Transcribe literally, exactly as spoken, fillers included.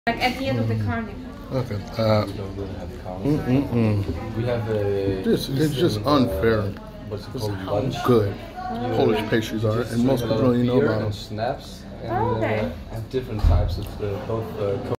Like at the end of the carnival. Okay. Uh, We don't really have carnival. mm, mm, mm. We have a. This it's just unfair. Uh, what's it called? Lunch. Good Oh. Polish pastries are, Just and most drink a people lot don't of even know beer about them. and snaps, and Oh, okay. uh, have different types of uh, both uh,